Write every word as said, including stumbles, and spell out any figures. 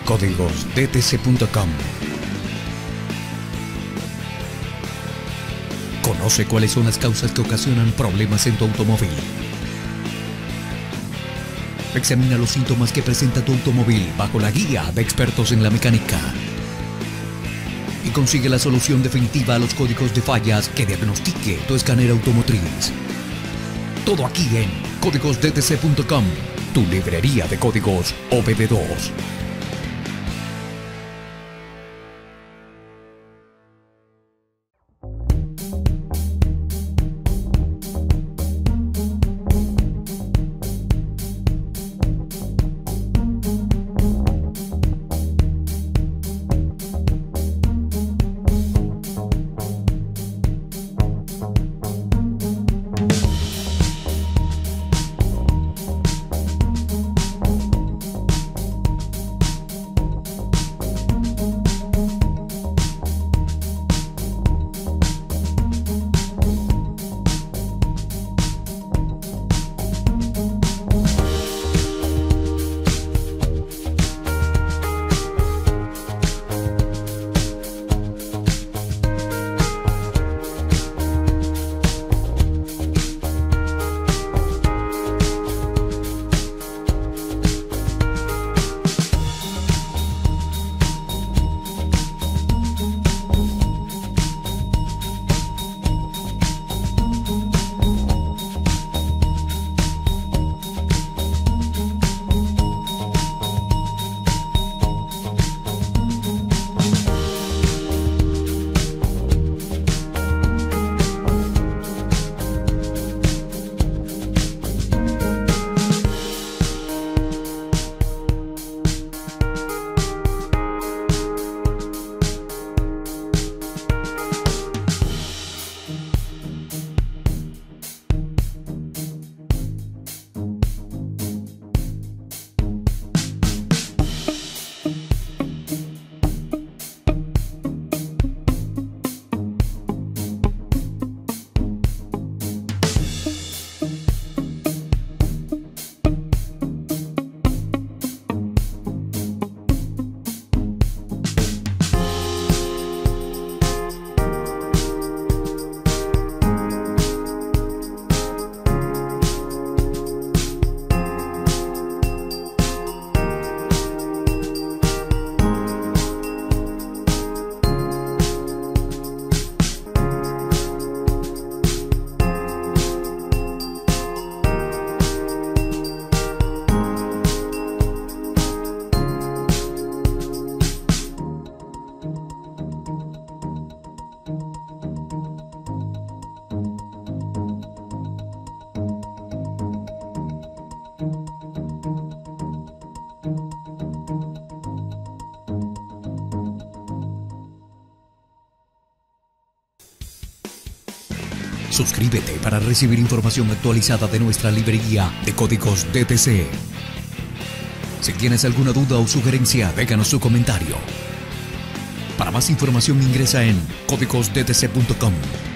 códigos d t c punto com. Conoce cuáles son las causas que ocasionan problemas en tu automóvil. Examina los síntomas que presenta tu automóvil bajo la guía de expertos en la mecánica. Y consigue la solución definitiva a los códigos de fallas que diagnostique tu escáner automotriz. Todo aquí en códigos d t c punto com, tu librería de códigos O B D dos. Suscríbete para recibir información actualizada de nuestra librería de códigos D T C. Si tienes alguna duda o sugerencia, déjanos tu comentario. Para más información ingresa en códigos d t c punto com.